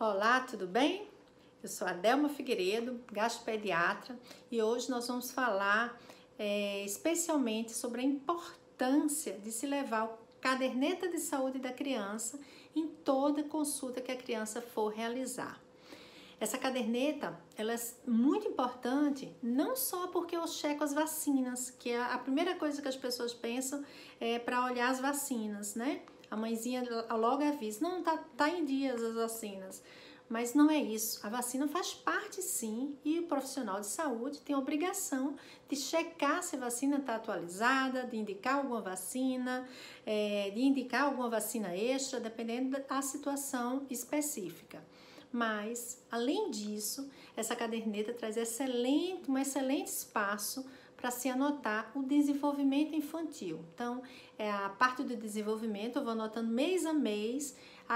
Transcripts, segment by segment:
Olá, tudo bem? Eu sou a Delma Figueiredo, gastropediatra, e hoje nós vamos falar especialmente sobre a importância de se levar a caderneta de saúde da criança em toda consulta que a criança for realizar. Essa caderneta, ela é muito importante, não só porque eu checo as vacinas, que é a primeira coisa que as pessoas pensam é para olhar as vacinas, né? A mãezinha logo avisa, não, tá em dias as vacinas. Mas não é isso, a vacina faz parte sim, e o profissional de saúde tem a obrigação de checar se a vacina está atualizada, de indicar alguma vacina, extra, dependendo da situação específica. Mas, além disso, essa caderneta traz um excelente espaço para se anotar o desenvolvimento infantil. Então, a parte do desenvolvimento, eu vou anotando mês a mês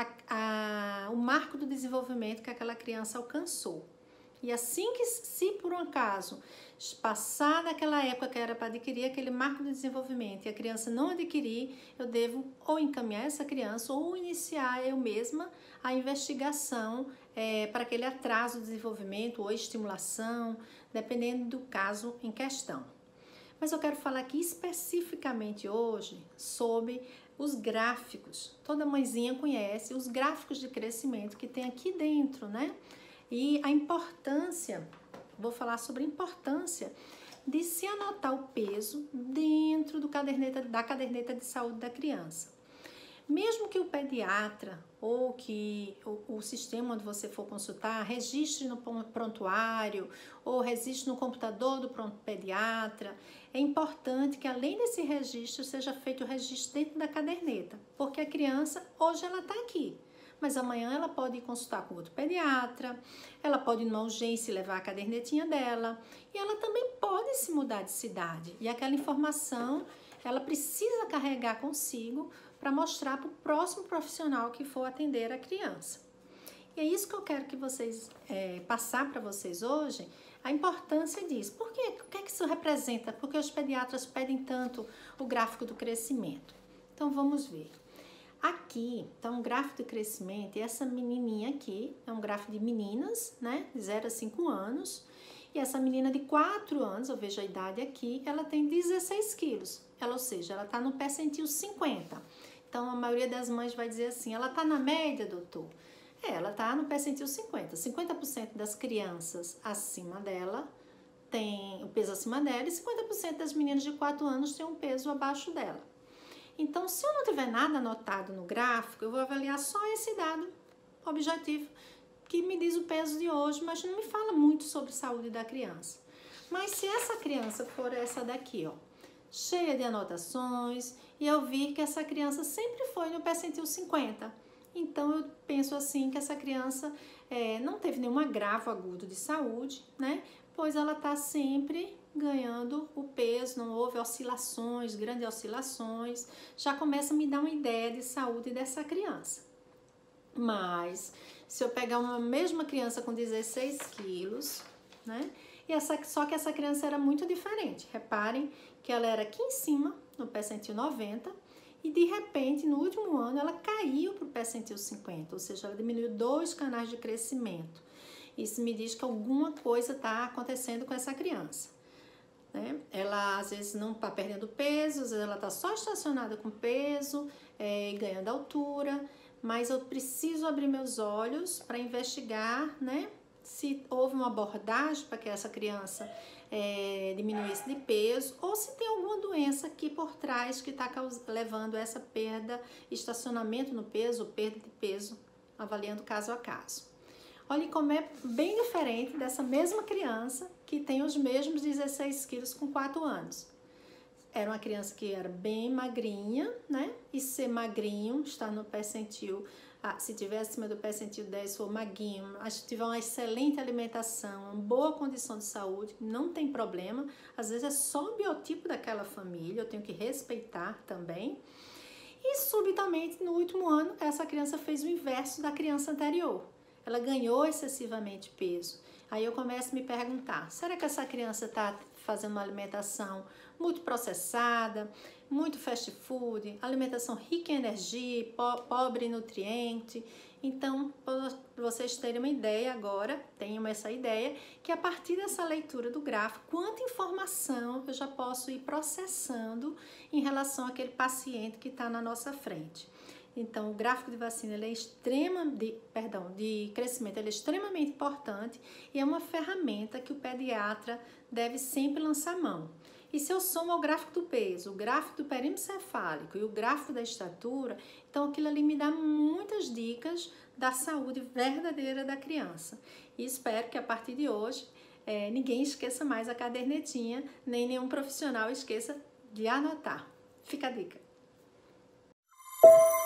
o marco do desenvolvimento que aquela criança alcançou. E assim que, se por um acaso, passar daquela época que era para adquirir aquele marco de desenvolvimento e a criança não adquirir, eu devo ou encaminhar essa criança ou iniciar eu mesma a investigação para aquele atraso de desenvolvimento ou estimulação, dependendo do caso em questão. Mas eu quero falar aqui especificamente hoje sobre os gráficos. Toda mãezinha conhece os gráficos de crescimento que tem aqui dentro, né? E a importância, vou falar sobre a importância de se anotar o peso dentro da caderneta de saúde da criança. Mesmo que o pediatra ou que o sistema onde você for consultar registre no prontuário ou registre no computador do pediatra, é importante que além desse registro seja feito o registro dentro da caderneta, porque a criança hoje ela está aqui, mas amanhã ela pode ir consultar com outro pediatra, ela pode ir numa urgência e levar a cadernetinha dela, e ela também pode se mudar de cidade, e aquela informação ela precisa carregar consigo para mostrar para o próximo profissional que for atender a criança. E é isso que eu quero que vocês passar para vocês hoje, a importância disso. Por quê? O que é que isso representa? Por que os pediatras pedem tanto o gráfico do crescimento? Então vamos ver. Aqui está um gráfico de crescimento e essa menininha aqui é um gráfico de meninas, né, de 0 a 5 anos. E essa menina de 4 anos, eu vejo a idade aqui, ela tem 16 quilos. Ou seja, ela está no percentil 50. Então, a maioria das mães vai dizer assim, ela está na média, doutor? Ela está no percentil 50. 50% das crianças acima dela tem o peso acima dela e 50% das meninas de 4 anos tem um peso abaixo dela. Então, se eu não tiver nada anotado no gráfico, eu vou avaliar só esse dado objetivo que me diz o peso de hoje, mas não me fala muito sobre saúde da criança. Mas se essa criança for essa daqui, ó, cheia de anotações, e eu vir que essa criança sempre foi no percentil 50, então eu penso assim que essa criança não teve nenhum agravo agudo de saúde, né? Pois ela está sempre ganhando o peso, não houve oscilações, grandes oscilações, já começa a me dar uma ideia de saúde dessa criança. Mas, se eu pegar uma mesma criança com 16 quilos, né? Só que essa criança era muito diferente. Reparem que ela era aqui em cima, no percentil 90, e de repente, no último ano, ela caiu para o percentil 50, ou seja, ela diminuiu 2 canais de crescimento. Isso me diz que alguma coisa está acontecendo com essa criança, né? Ela, às vezes, não está perdendo peso, às vezes ela está só estacionada com peso e ganhando altura, mas eu preciso abrir meus olhos para investigar, né, se houve uma abordagem para que essa criança diminuísse de peso ou se tem alguma doença aqui por trás que está levando essa perda, estacionamento no peso, perda de peso, avaliando caso a caso. Olha como é bem diferente dessa mesma criança que tem os mesmos 16 quilos com 4 anos. Era uma criança que era bem magrinha, né? E ser magrinho, estar no percentil, se tiver acima do percentil 10, for magrinho, mas se tiver uma excelente alimentação, uma boa condição de saúde, não tem problema. Às vezes é só o biotipo daquela família, eu tenho que respeitar também. E subitamente, no último ano, essa criança fez o inverso da criança anterior. Ela ganhou excessivamente peso. Aí eu começo a me perguntar, será que essa criança está fazendo uma alimentação muito processada, muito fast food, alimentação rica em energia, pobre em nutriente, Então, para vocês terem uma ideia agora, tenham essa ideia, que a partir dessa leitura do gráfico, quanta informação eu já posso ir processando em relação àquele paciente que está na nossa frente. Então, o gráfico de vacina ele é de crescimento ele é extremamente importante e é uma ferramenta que o pediatra deve sempre lançar mão. E se eu somo ao gráfico do peso, o gráfico do perímetro cefálico e o gráfico da estatura, então aquilo ali me dá muitas dicas da saúde verdadeira da criança. E espero que a partir de hoje ninguém esqueça mais a cadernetinha, nem nenhum profissional esqueça de anotar. Fica a dica.